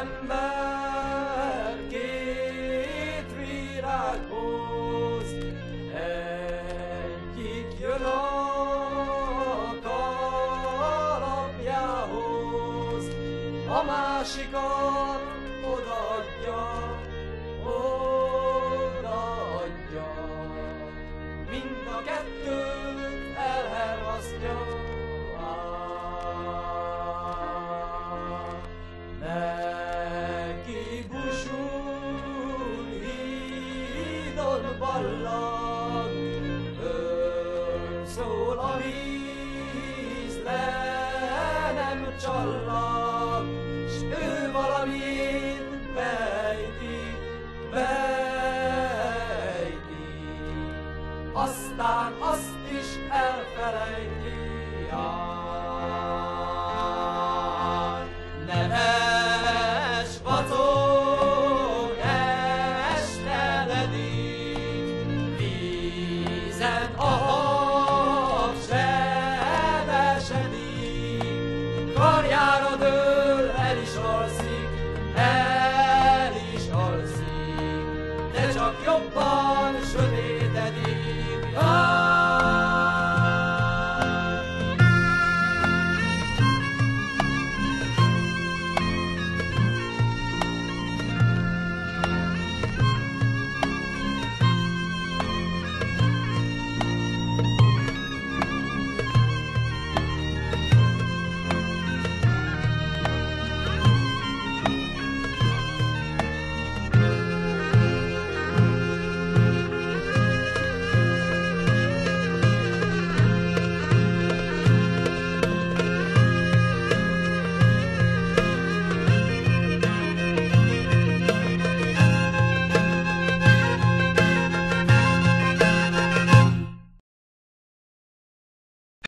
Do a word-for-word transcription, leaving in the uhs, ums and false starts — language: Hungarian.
ember két virághoz, egyik jön a kalapjához, a másikat odaadja, odaadja, mind a kettőt elhervasztja. Neki búsul hídon ballag, szól a víz, le nem csallag, s ő valamit bejti, bejti, aztán azt is elfelejti. Nemes vacog estenedik, vízen a hab zsebesedik, karjára dől, el is alszik.